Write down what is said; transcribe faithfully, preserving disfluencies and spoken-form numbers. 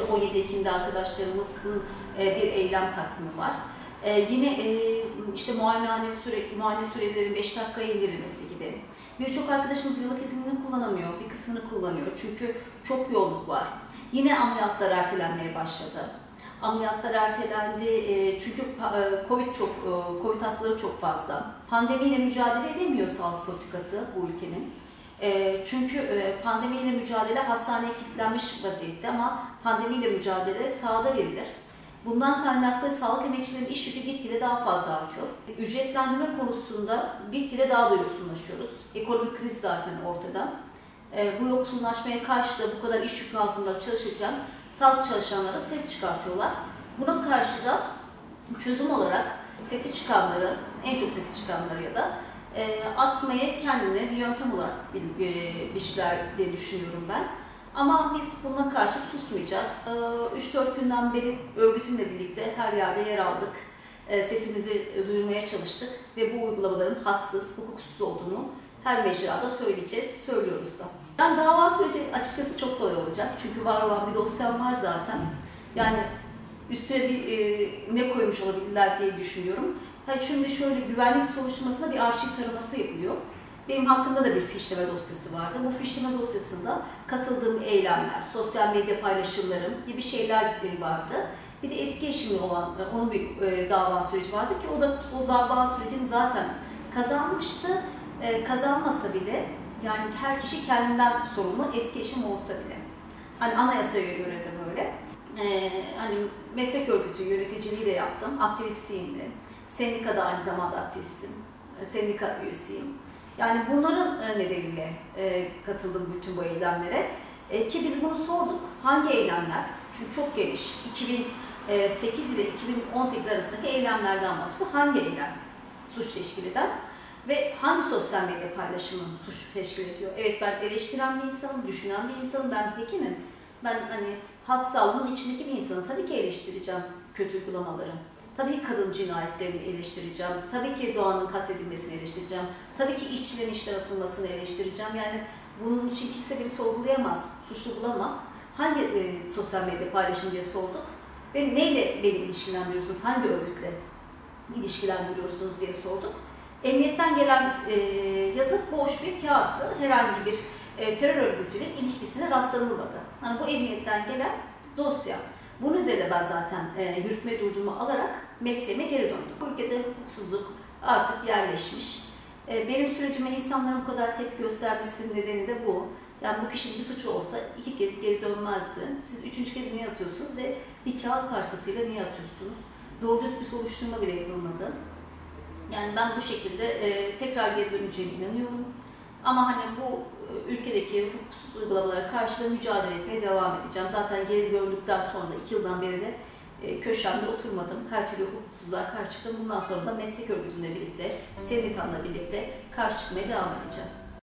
on yedi Ekim'de arkadaşlarımızın e, bir eylem takvimi var. E, yine e, işte muayenehane süre, muayene sürelerinin beş dakikaya indirilmesi gibi. Birçok arkadaşımız yıllık iznini kullanamıyor, bir kısmını kullanıyor çünkü çok yoğunluk var. Yine ameliyatlar ertelenmeye başladı. Ameliyatlar ertelendi çünkü Covid çok, Covid hastaları çok fazla. Pandemiyle mücadele edemiyor sağlık politikası bu ülkenin. Çünkü pandemiyle mücadele hastaneye kilitlenmiş vaziyette ama pandemiyle mücadele sahada verilir. Bundan kaynaklı sağlık emekçilerinin iş yükü gitgide daha fazla artıyor. Ücretlendirme konusunda gitgide daha da yoksunlaşıyoruz. Ekonomik kriz zaten ortada. Bu yoksunlaşmaya karşı da bu kadar iş yükü altında çalışırken sağlık çalışanlara ses çıkartıyorlar. Buna karşı da çözüm olarak sesi çıkanları, en çok sesi çıkanları ya da e, atmaya kendine bir yöntem olarak biçtiler diye düşünüyorum ben. Ama biz buna karşı susmayacağız. üç dört günden beri örgütümle birlikte her yerde yer aldık. Sesimizi duyurmaya çalıştık ve bu uygulamaların haksız, hukuksuz olduğunu her mecrada söyleyeceğiz, söylüyoruz da. Ben dava süreci açıkçası çok kolay olacak çünkü var olan bir dosyam var zaten. Yani üstüne bir e, ne koymuş olabilirler diye düşünüyorum. Ha, şimdi şöyle güvenlik soruşturmasında bir arşiv taraması yapılıyor. Benim hakkımda da bir fişleme dosyası vardı. Bu fişleme dosyasında katıldığım eylemler, sosyal medya paylaşımlarım gibi şeyler vardı. Bir de eski eşimle olan onun bir e, dava süreci vardı ki o da o dava sürecini zaten kazanmıştı. E, kazanmasa bile yani her kişi kendinden sorumlu, eski eşim olsa bile. Hani anayasaya göre de böyle. E, hani meslek örgütü yöneticiliği de yaptım, aktivistiyim de. Sendikada aynı zamanda aktivistim, sendika üyesiyim. Yani bunların nedeniyle e, katıldım bütün bu eylemlere. E, ki biz bunu sorduk, hangi eylemler? Çünkü çok geniş. iki bin sekiz ile iki bin on sekiz arasındaki eylemlerden bahsediyor. Hangi eylem suç teşkil eder? Ve hangi sosyal medya paylaşımı suç teşkil ediyor? Evet, ben eleştiren bir insanım, düşünen bir insanım, ben hekimim. Ben hani halk sağlığının içindeki bir insanım. Tabii ki eleştireceğim kötü uygulamaları. Tabii ki kadın cinayetlerini eleştireceğim. Tabii ki doğanın katledilmesini eleştireceğim. Tabii ki işçilerin işten atılmasını eleştireceğim. Yani bunun için kimse beni sorgulayamaz, suçlu bulamaz. Hangi e, sosyal medya paylaşım diye sorduk. Ve neyle beni ilişkilendiriyorsunuz, hangi örgütle ilişkilendiriyorsunuz diye sorduk. Emniyetten gelen e, yazı boş bir kağıttı. Herhangi bir e, terör örgütüyle ilişkisine rastlanılmadı. Yani bu emniyetten gelen dosya. Bunun üzerine ben zaten e, yürütme durdurma alarak mesleğime geri döndüm. Bu ülkede hukuksuzluk artık yerleşmiş. E, benim sürecime insanların bu kadar tepki göstermesinin nedeni de bu. Yani bu kişinin bir suçu olsa iki kez geri dönmezdi. Siz üçüncü kez niye atıyorsunuz ve bir kağıt parçasıyla niye atıyorsunuz? Doğru düz bir soruşturma bile yapılmadı. Yani ben bu şekilde e, tekrar geri döneceğime inanıyorum. Ama hani bu e, ülkedeki hukuksuz uygulamalara karşı da mücadele etmeye devam edeceğim. Zaten geri döndükten sonra da iki yıldan beri de e, köşemde oturmadım. Her türlü hukuksuzluğa karşı çıktım. Bundan sonra da meslek örgütümle birlikte, sendikamla birlikte karşı çıkmaya devam edeceğim.